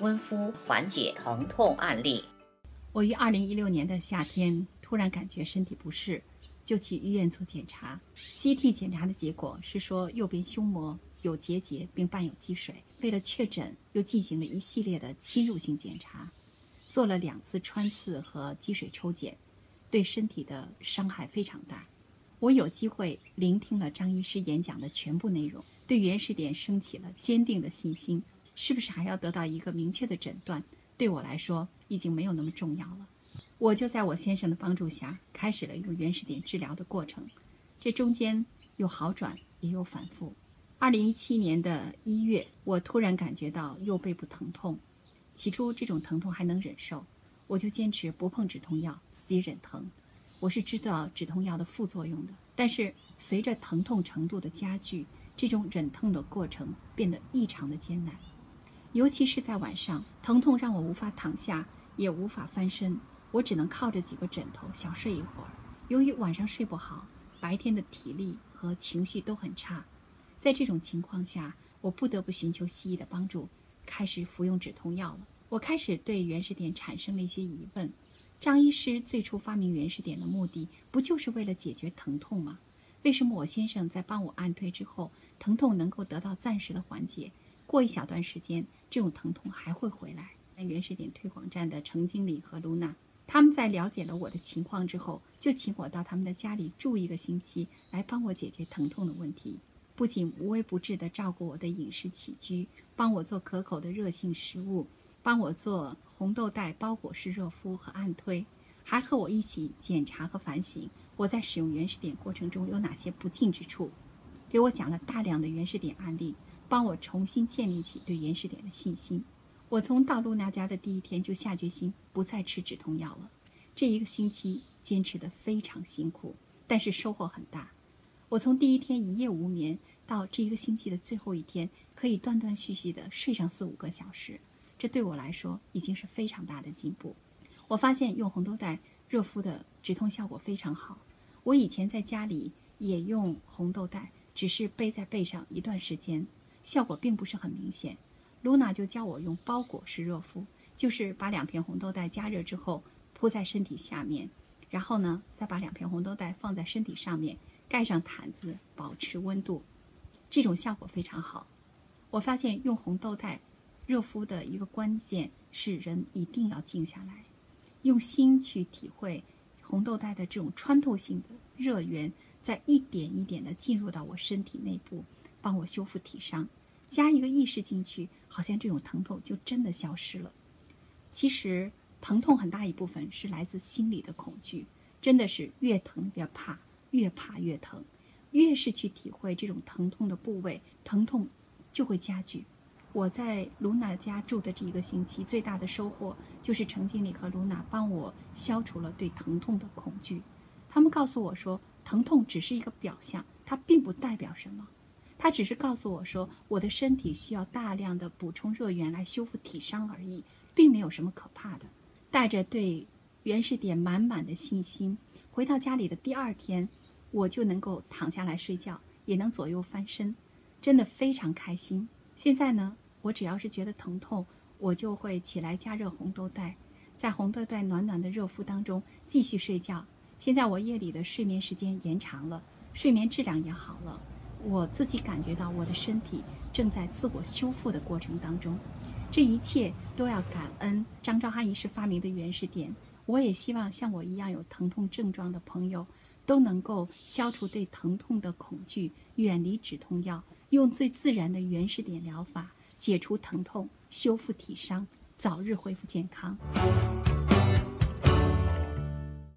温敷缓解疼痛案例。 我于2016年的夏天突然感觉身体不适，就去医院做检查。CT 检查的结果是说右边胸膜有结节并伴有积水。为了确诊，又进行了一系列的侵入性检查，做了2次穿刺和积水抽检，对身体的伤害非常大。我有机会聆听了张医师演讲的全部内容，对原始点升起了坚定的信心。是不是还要得到一个明确的诊断，对我来说已经没有那么重要了。我就在我先生的帮助下开始了用原始点治疗的过程，这中间有好转也有反复。2017年的1月，我突然感觉到右背部疼痛，起初这种疼痛还能忍受，我就坚持不碰止痛药，自己忍疼。我是知道止痛药的副作用的，但是随着疼痛程度的加剧，这种忍痛的过程变得异常的艰难。尤其是在晚上，疼痛让我无法躺下，也无法翻身，我只能靠着几个枕头小睡一会儿。由于晚上睡不好，白天的体力和情绪都很差，在这种情况下，我不得不寻求西医的帮助，开始服用止痛药了。我开始对原始点产生了一些疑问，张医师最初发明原始点的目的不就是为了解决疼痛吗？为什么我先生在帮我按推之后，疼痛能够得到暂时的缓解，过一小段时间这种疼痛还会回来？原始点推广站的程经理和卢娜，他们在了解了我的情况之后，就请我到他们的家里住1个星期，来帮我解决疼痛的问题。不仅无微不至地照顾我的饮食起居，帮我做可口的热性食物，帮我做红豆袋包裹式热敷和按推，还和我一起检查和反省我在使用原始点过程中有哪些不尽之处，给我讲了大量的原始点案例，帮我重新建立起对原始点的信心。我从到露娜家的第1天就下决心不再吃止痛药了。这1个星期坚持得非常辛苦，但是收获很大。我从第1天1夜无眠到这1个星期的最后1天，可以断断续续地睡上4-5个小时，这对我来说已经是非常大的进步。我发现用红豆袋热敷的止痛效果非常好。我以前在家里也用红豆袋，只是背在背上一段时间，效果并不是很明显。露娜就教我用包裹式热敷，就是把2片红豆袋加热之后铺在身体下面，然后呢再把2片红豆袋放在身体上面，盖上毯子保持温度，这种效果非常好。我发现用红豆袋热敷的一个关键是人一定要静下来，用心去体会红豆袋的这种穿透性的热源在一点一点地进入到我身体内部，帮我修复体伤。加一个意识进去，好像这种疼痛就真的消失了。其实疼痛很大一部分是来自心理的恐惧，真的是越疼越怕，越怕越疼。越是去体会这种疼痛的部位，疼痛就会加剧。我在卢娜家住的这1个星期，最大的收获就是程经理和卢娜帮我消除了对疼痛的恐惧。他们告诉我说，疼痛只是一个表象，它并不代表什么。它只是告诉我说，我的身体需要大量的补充热源来修复体伤而已，并没有什么可怕的。带着对原始点满满的信心，回到家里的第2天，我就能够躺下来睡觉，也能左右翻身，真的非常开心。现在呢，我只要是觉得疼痛，我就会起来加热红豆袋，在红豆袋暖暖的热敷当中继续睡觉。现在我夜里的睡眠时间延长了，睡眠质量也好了，我自己感觉到我的身体正在自我修复的过程当中。这一切都要感恩张昭汉医师发明的原始点。我也希望像我一样有疼痛症状的朋友都能够消除对疼痛的恐惧，远离止痛药，用最自然的原始点疗法解除疼痛，修复体伤，早日恢复健康。